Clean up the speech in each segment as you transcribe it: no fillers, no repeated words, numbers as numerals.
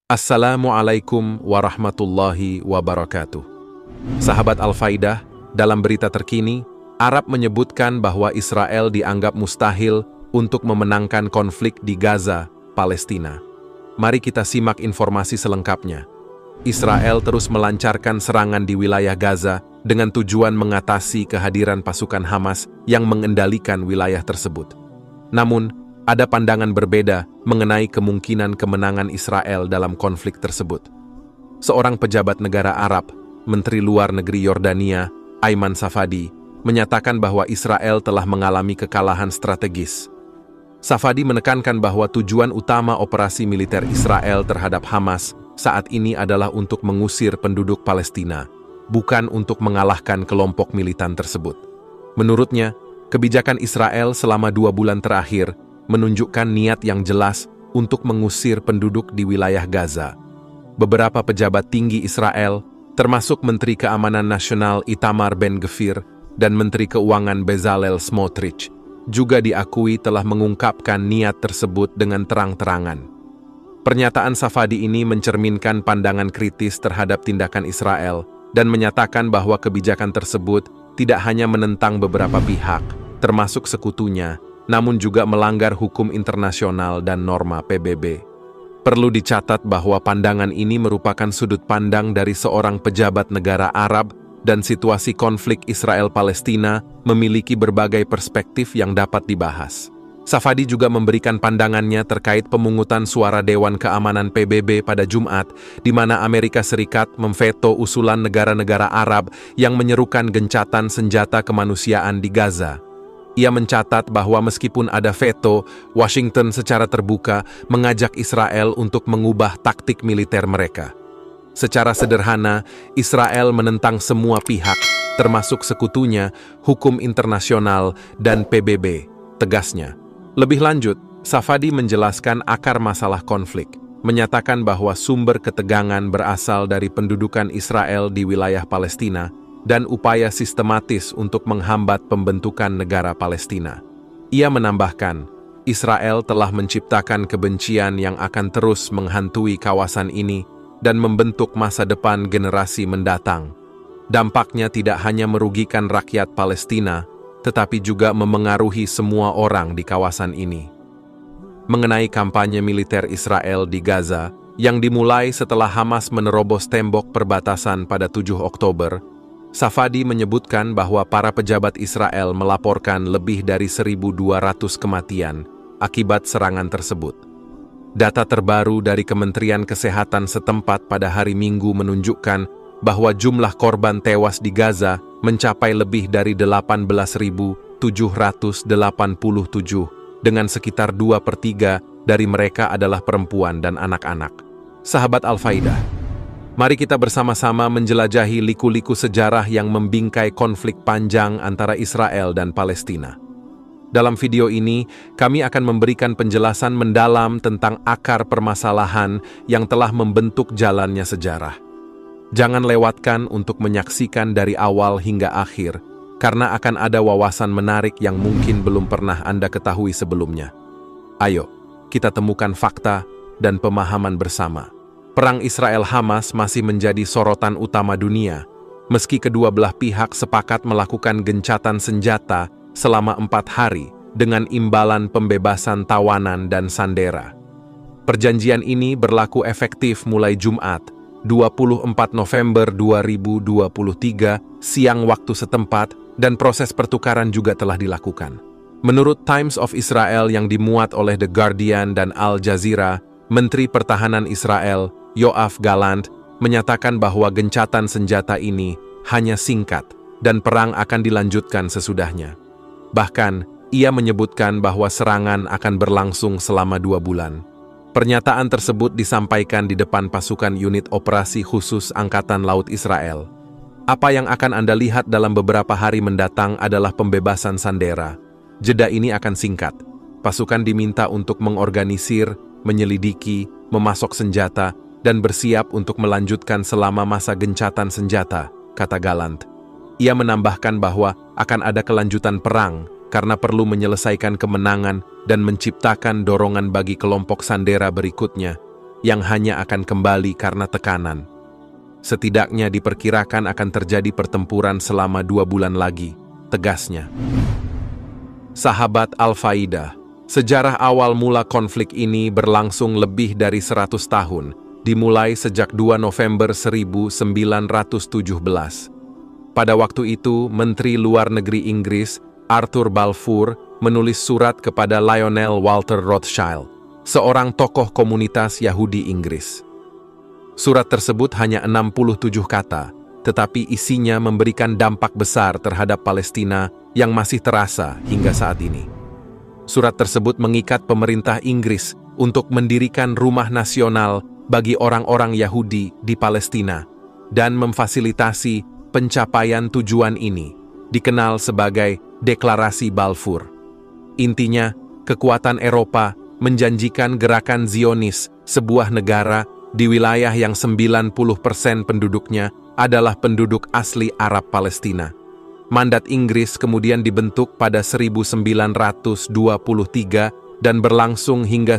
Assalamualaikum warahmatullahi wabarakatuh. Sahabat Al-Faidah, dalam berita terkini, Arab menyebutkan bahwa Israel dianggap mustahil untuk memenangkan konflik di Gaza, Palestina. Mari kita simak informasi selengkapnya. Israel terus melancarkan serangan di wilayah Gaza dengan tujuan mengatasi kehadiran pasukan Hamas yang mengendalikan wilayah tersebut. Namun, ada pandangan berbeda mengenai kemungkinan kemenangan Israel dalam konflik tersebut. Seorang pejabat negara Arab, Menteri Luar Negeri Yordania, Ayman Safadi, menyatakan bahwa Israel telah mengalami kekalahan strategis. Safadi menekankan bahwa tujuan utama operasi militer Israel terhadap Hamas saat ini adalah untuk mengusir penduduk Palestina, bukan untuk mengalahkan kelompok militan tersebut. Menurutnya, kebijakan Israel selama 2 bulan terakhir menunjukkan niat yang jelas untuk mengusir penduduk di wilayah Gaza. Beberapa pejabat tinggi Israel, termasuk Menteri Keamanan Nasional Itamar Ben-Gvir dan Menteri Keuangan Bezalel Smotrich, juga diakui telah mengungkapkan niat tersebut dengan terang-terangan. Pernyataan Safadi ini mencerminkan pandangan kritis terhadap tindakan Israel dan menyatakan bahwa kebijakan tersebut tidak hanya menentang beberapa pihak, termasuk sekutunya, namun juga melanggar hukum internasional dan norma PBB. Perlu dicatat bahwa pandangan ini merupakan sudut pandang dari seorang pejabat negara Arab dan situasi konflik Israel-Palestina memiliki berbagai perspektif yang dapat dibahas. Safadi juga memberikan pandangannya terkait pemungutan suara Dewan Keamanan PBB pada Jumat, di mana Amerika Serikat memveto usulan negara-negara Arab yang menyerukan gencatan senjata kemanusiaan di Gaza. Ia mencatat bahwa meskipun ada veto, Washington secara terbuka mengajak Israel untuk mengubah taktik militer mereka. Secara sederhana, Israel menentang semua pihak, termasuk sekutunya, hukum internasional, dan PBB, tegasnya. Lebih lanjut, Safadi menjelaskan akar masalah konflik, menyatakan bahwa sumber ketegangan berasal dari pendudukan Israel di wilayah Palestina, dan upaya sistematis untuk menghambat pembentukan negara Palestina. Ia menambahkan, Israel telah menciptakan kebencian yang akan terus menghantui kawasan ini dan membentuk masa depan generasi mendatang. Dampaknya tidak hanya merugikan rakyat Palestina, tetapi juga memengaruhi semua orang di kawasan ini. Mengenai kampanye militer Israel di Gaza, yang dimulai setelah Hamas menerobos tembok perbatasan pada 7 Oktober, Safadi menyebutkan bahwa para pejabat Israel melaporkan lebih dari 1.200 kematian akibat serangan tersebut. Data terbaru dari Kementerian Kesehatan setempat pada hari Minggu menunjukkan bahwa jumlah korban tewas di Gaza mencapai lebih dari 18.787, dengan sekitar 2/3 dari mereka adalah perempuan dan anak-anak. Sahabat Al-Faidah, mari kita bersama-sama menjelajahi liku-liku sejarah yang membingkai konflik panjang antara Israel dan Palestina. Dalam video ini, kami akan memberikan penjelasan mendalam tentang akar permasalahan yang telah membentuk jalannya sejarah. Jangan lewatkan untuk menyaksikan dari awal hingga akhir, karena akan ada wawasan menarik yang mungkin belum pernah Anda ketahui sebelumnya. Ayo, kita temukan fakta dan pemahaman bersama. Perang Israel-Hamas masih menjadi sorotan utama dunia, meski kedua belah pihak sepakat melakukan gencatan senjata selama 4 hari dengan imbalan pembebasan tawanan dan sandera. Perjanjian ini berlaku efektif mulai Jumat, 24 November 2023, siang waktu setempat, dan proses pertukaran juga telah dilakukan. Menurut Times of Israel yang dimuat oleh The Guardian dan Al Jazeera, Menteri Pertahanan Israel, Yoav Gallant, menyatakan bahwa gencatan senjata ini hanya singkat dan perang akan dilanjutkan sesudahnya. Bahkan, ia menyebutkan bahwa serangan akan berlangsung selama 2 bulan. Pernyataan tersebut disampaikan di depan pasukan unit operasi khusus Angkatan Laut Israel. Apa yang akan Anda lihat dalam beberapa hari mendatang adalah pembebasan sandera. Jeda ini akan singkat. Pasukan diminta untuk mengorganisir, menyelidiki, memasok senjata, dan bersiap untuk melanjutkan selama masa gencatan senjata, kata Gallant. Ia menambahkan bahwa akan ada kelanjutan perang karena perlu menyelesaikan kemenangan dan menciptakan dorongan bagi kelompok sandera berikutnya yang hanya akan kembali karena tekanan. Setidaknya diperkirakan akan terjadi pertempuran selama 2 bulan lagi, tegasnya. Sahabat Al-Faidah, sejarah awal mula konflik ini berlangsung lebih dari 100 tahun, dimulai sejak 2 November 1917. Pada waktu itu, Menteri Luar Negeri Inggris, Arthur Balfour, menulis surat kepada Lionel Walter Rothschild, seorang tokoh komunitas Yahudi Inggris. Surat tersebut hanya 67 kata, tetapi isinya memberikan dampak besar terhadap Palestina yang masih terasa hingga saat ini. Surat tersebut mengikat pemerintah Inggris untuk mendirikan rumah nasional bagi orang-orang Yahudi di Palestina dan memfasilitasi pencapaian tujuan ini, dikenal sebagai Deklarasi Balfour. Intinya, kekuatan Eropa menjanjikan gerakan Zionis, sebuah negara di wilayah yang 90% penduduknya adalah penduduk asli Arab Palestina. Mandat Inggris kemudian dibentuk pada 1923 dan berlangsung hingga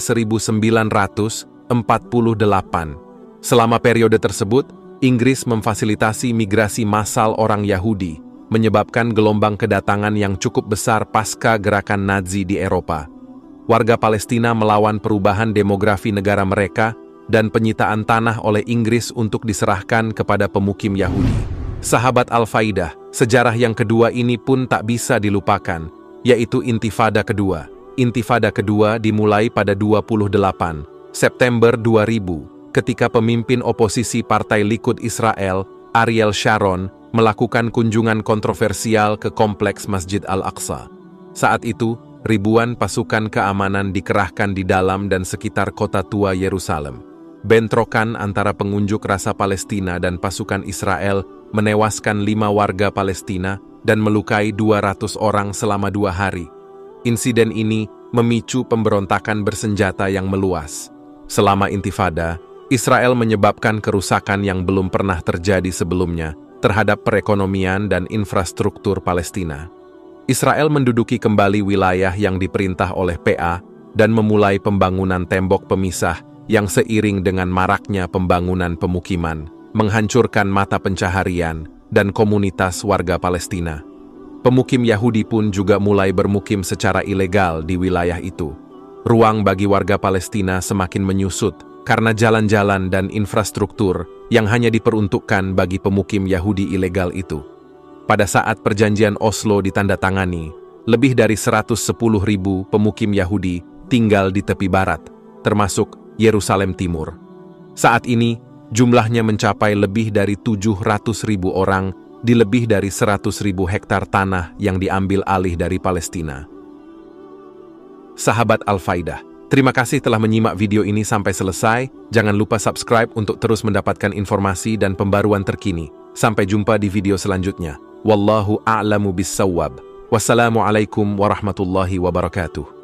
1948. Selama periode tersebut, Inggris memfasilitasi migrasi massal orang Yahudi, menyebabkan gelombang kedatangan yang cukup besar pasca gerakan Nazi di Eropa. Warga Palestina melawan perubahan demografi negara mereka dan penyitaan tanah oleh Inggris untuk diserahkan kepada pemukim Yahudi. Sahabat Al-Faidah, sejarah yang kedua ini pun tak bisa dilupakan, yaitu Intifada Kedua. Intifada Kedua dimulai pada 28 September 2000, ketika pemimpin oposisi Partai Likud Israel, Ariel Sharon, melakukan kunjungan kontroversial ke kompleks Masjid Al-Aqsa. Saat itu, ribuan pasukan keamanan dikerahkan di dalam dan sekitar kota tua Yerusalem. Bentrokan antara pengunjuk rasa Palestina dan pasukan Israel menewaskan 5 warga Palestina dan melukai 200 orang selama 2 hari. Insiden ini memicu pemberontakan bersenjata yang meluas. Selama Intifada, Israel menyebabkan kerusakan yang belum pernah terjadi sebelumnya terhadap perekonomian dan infrastruktur Palestina. Israel menduduki kembali wilayah yang diperintah oleh PA dan memulai pembangunan tembok pemisah yang seiring dengan maraknya pembangunan pemukiman, menghancurkan mata pencaharian dan komunitas warga Palestina. Pemukim Yahudi pun juga mulai bermukim secara ilegal di wilayah itu. Ruang bagi warga Palestina semakin menyusut karena jalan-jalan dan infrastruktur yang hanya diperuntukkan bagi pemukim Yahudi ilegal itu. Pada saat perjanjian Oslo ditandatangani, lebih dari 110.000 pemukim Yahudi tinggal di tepi barat, termasuk Yerusalem Timur. Saat ini, jumlahnya mencapai lebih dari 700.000 orang di lebih dari 100.000 hektar tanah yang diambil alih dari Palestina. Sahabat Al-Faidah, terima kasih telah menyimak video ini sampai selesai. Jangan lupa subscribe untuk terus mendapatkan informasi dan pembaruan terkini. Sampai jumpa di video selanjutnya. Wallahu a'lamu bis-shawwab. Wassalamualaikum warahmatullahi wabarakatuh.